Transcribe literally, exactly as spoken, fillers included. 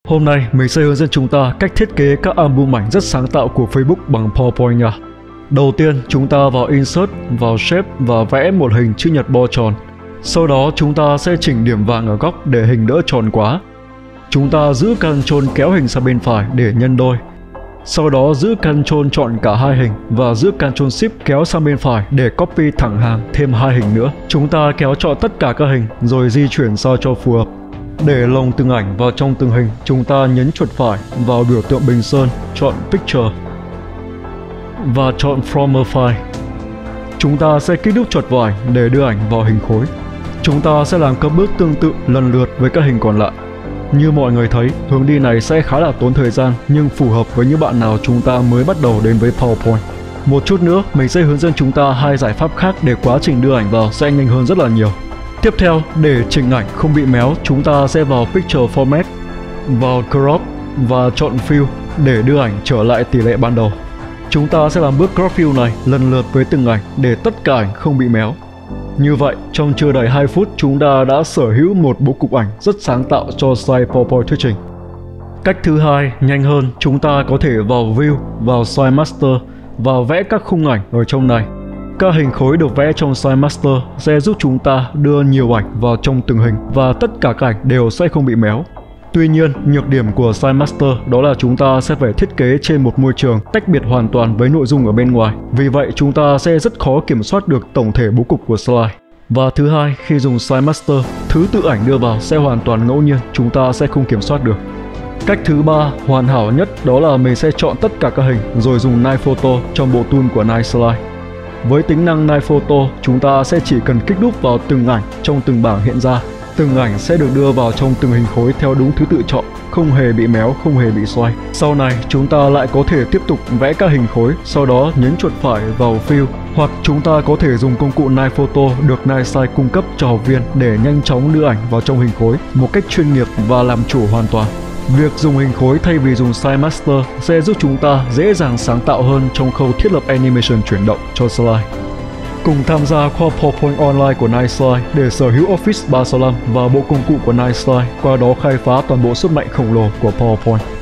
Hôm nay mình sẽ hướng dẫn chúng ta cách thiết kế các album ảnh rất sáng tạo của Facebook bằng PowerPoint nha. Đầu tiên, chúng ta vào Insert, vào Shape và vẽ một hình chữ nhật bo tròn. Sau đó chúng ta sẽ chỉnh điểm vàng ở góc để hình đỡ tròn quá. Chúng ta giữ Ctrl kéo hình sang bên phải để nhân đôi. Sau đó giữ Ctrl chọn cả hai hình và giữ Ctrl Shift kéo sang bên phải để copy thẳng hàng thêm hai hình nữa. Chúng ta kéo chọn tất cả các hình rồi di chuyển sao cho phù hợp. Để lồng từng ảnh vào trong từng hình, chúng ta nhấn chuột phải vào biểu tượng bình sơn, chọn Picture và chọn From a File. Chúng ta sẽ kích đúp chuột vào ảnh để đưa ảnh vào hình khối. Chúng ta sẽ làm các bước tương tự lần lượt với các hình còn lại. Như mọi người thấy, hướng đi này sẽ khá là tốn thời gian nhưng phù hợp với những bạn nào chúng ta mới bắt đầu đến với PowerPoint. Một chút nữa, mình sẽ hướng dẫn chúng ta hai giải pháp khác để quá trình đưa ảnh vào sẽ nhanh hơn rất là nhiều. Tiếp theo, để chỉnh ảnh không bị méo, chúng ta sẽ vào Picture Format, vào Crop và chọn Fill để đưa ảnh trở lại tỷ lệ ban đầu. Chúng ta sẽ làm bước Crop Fill này lần lượt với từng ảnh để tất cả ảnh không bị méo. Như vậy, trong chưa đầy hai phút, chúng ta đã sở hữu một bố cục ảnh rất sáng tạo cho slide PowerPoint thuyết trình. Cách thứ hai, nhanh hơn, chúng ta có thể vào View, vào Slide Master và vẽ các khung ảnh ở trong này. Các hình khối được vẽ trong Slide Master sẽ giúp chúng ta đưa nhiều ảnh vào trong từng hình và tất cả các ảnh đều sẽ không bị méo. Tuy nhiên, nhược điểm của Slide Master đó là chúng ta sẽ phải thiết kế trên một môi trường tách biệt hoàn toàn với nội dung ở bên ngoài. Vì vậy, chúng ta sẽ rất khó kiểm soát được tổng thể bố cục của slide. Và thứ hai, khi dùng Slide Master, thứ tự ảnh đưa vào sẽ hoàn toàn ngẫu nhiên, chúng ta sẽ không kiểm soát được. Cách thứ ba, hoàn hảo nhất đó là mình sẽ chọn tất cả các hình rồi dùng Night Photo trong bộ tool của Night Slide. Với tính năng Night Photo, chúng ta sẽ chỉ cần kích đúp vào từng ảnh trong từng bảng hiện ra. Từng ảnh sẽ được đưa vào trong từng hình khối theo đúng thứ tự chọn, không hề bị méo, không hề bị xoay. Sau này, chúng ta lại có thể tiếp tục vẽ các hình khối, sau đó nhấn chuột phải vào Fill, hoặc chúng ta có thể dùng công cụ Night Photo được Nightside cung cấp cho học viên để nhanh chóng đưa ảnh vào trong hình khối một cách chuyên nghiệp và làm chủ hoàn toàn. Việc dùng hình khối thay vì dùng Slide Master sẽ giúp chúng ta dễ dàng sáng tạo hơn trong khâu thiết lập animation chuyển động cho slide. Cùng tham gia khóa PowerPoint online của Nightslide để sở hữu Office ba sáu năm và bộ công cụ của Nightslide, qua đó khai phá toàn bộ sức mạnh khổng lồ của PowerPoint.